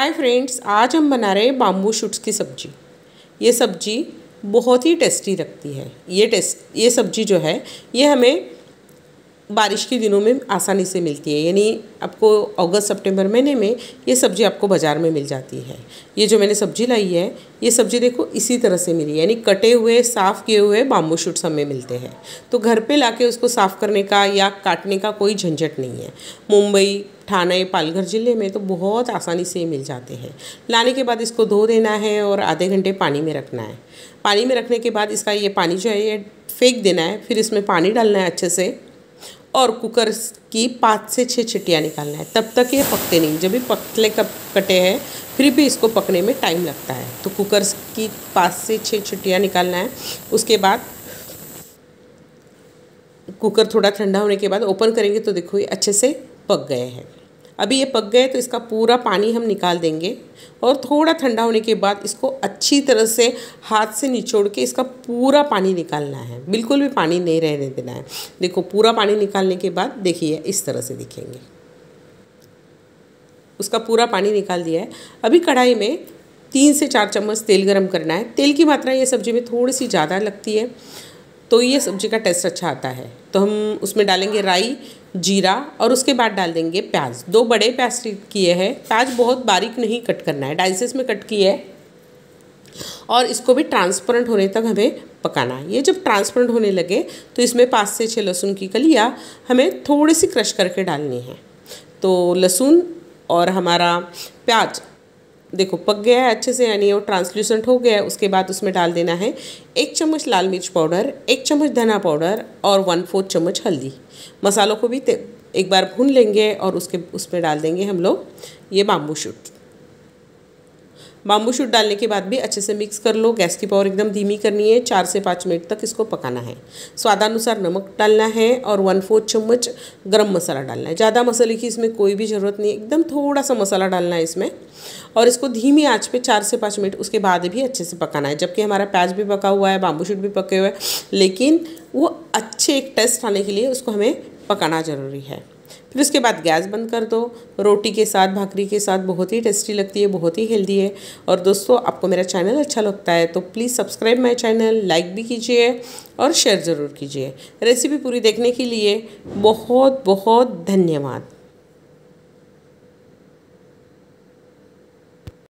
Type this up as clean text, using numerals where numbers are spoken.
Hi friends, आज हम बना रहे हैं बाम्बू शूट्स की सब्ज़ी। ये सब्ज़ी बहुत ही टेस्टी लगती है। ये सब्ज़ी जो है ये हमें बारिश के दिनों में आसानी से मिलती है, यानी आपको अगस्त सितंबर महीने में ये सब्ज़ी आपको बाज़ार में मिल जाती है। ये जो मैंने सब्ज़ी लाई है, ये सब्ज़ी देखो इसी तरह से मिली है, यानी कटे हुए साफ़ किए हुए बाम्बू शूट्स हमें मिलते हैं। तो घर पे लाके उसको साफ़ करने का या काटने का कोई झंझट नहीं है। मुंबई, ठाणे, पालघर ज़िले में तो बहुत आसानी से मिल जाते हैं। लाने के बाद इसको धो देना है और आधे घंटे पानी में रखना है। पानी में रखने के बाद इसका ये पानी जो है ये फेंक देना है। फिर इसमें पानी डालना है अच्छे से और कुकर की 5 से 6 सीटियाँ निकालना है। तब तक ये पकते नहीं। जब भी पतले कटे हैं फिर भी इसको पकने में टाइम लगता है। तो कुकर की 5 से 6 सीटियाँ निकालना है। उसके बाद कुकर थोड़ा ठंडा होने के बाद ओपन करेंगे तो देखो ये अच्छे से पक गए हैं। अभी ये पक गए तो इसका पूरा पानी हम निकाल देंगे और थोड़ा ठंडा होने के बाद इसको अच्छी तरह से हाथ से निचोड़ के इसका पूरा पानी निकालना है। बिल्कुल भी पानी नहीं रहने देना है। देखो पूरा पानी निकालने के बाद देखिए इस तरह से दिखेंगे। उसका पूरा पानी निकाल दिया है। अभी कढ़ाई में 3 से 4 चम्मच तेल गरम करना है। तेल की मात्रा ये सब्ज़ी में थोड़ी सी ज़्यादा लगती है तो ये सब्ज़ी का टेस्ट अच्छा आता है। तो हम उसमें डालेंगे राई, जीरा और उसके बाद डाल देंगे प्याज। 2 बड़े प्याज किए हैं। प्याज बहुत बारीक नहीं कट करना है, डाइसेस में कट किए है और इसको भी ट्रांसपेरेंट होने तक हमें पकाना है। ये जब ट्रांसपेरेंट होने लगे तो इसमें 5 से 6 लहसुन की कलियाँ हमें थोड़ी सी क्रश करके डालनी है। तो लहसुन और हमारा प्याज देखो पक गया है अच्छे से, यानी वो ट्रांसल्यूसेंट हो गया है। उसके बाद उसमें डाल देना है 1 चम्मच लाल मिर्च पाउडर, 1 चम्मच धना पाउडर और 1/4 चम्मच हल्दी। मसालों को भी एक बार भून लेंगे और उसमें डाल देंगे हम लोग ये बाम्बू शूट। बाम्बू शूट डालने के बाद भी अच्छे से मिक्स कर लो। गैस की पावर एकदम धीमी करनी है। 4 से 5 मिनट तक इसको पकाना है। स्वादानुसार नमक डालना है और 1/4 चम्मच गरम मसाला डालना है। ज़्यादा मसाले की इसमें कोई भी ज़रूरत नहीं है, एकदम थोड़ा सा मसाला डालना है इसमें और इसको धीमी आंच पे 4 से 5 मिनट उसके बाद भी अच्छे से पकाना है। जबकि हमारा प्याज भी पका हुआ है, बाम्बू शूट भी पके हुए हैं, लेकिन वो अच्छे एक टेस्ट आने के लिए उसको हमें पकाना ज़रूरी है। फिर उसके बाद गैस बंद कर दो। रोटी के साथ, भाकरी के साथ बहुत ही टेस्टी लगती है, बहुत ही हेल्दी है। और दोस्तों आपको मेरा चैनल अच्छा लगता है तो please subscribe my channel, like भी कीजिए और शेयर ज़रूर कीजिए। रेसिपी पूरी देखने के लिए बहुत बहुत धन्यवाद।